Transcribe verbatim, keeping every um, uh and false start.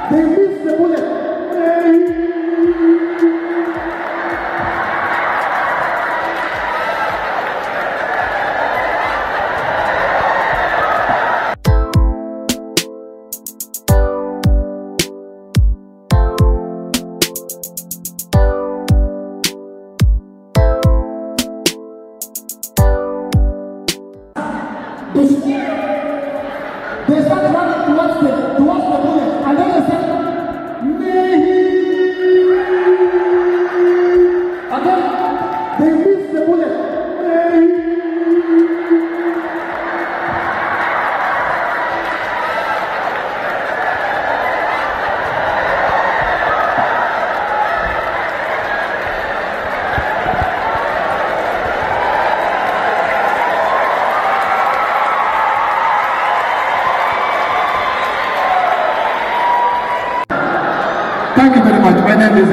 They missed the bullet. They started running towards the, towards the bullet, and then they said, Mehi! Again, they missed the bullet. Mehi! Thank you very much. My name is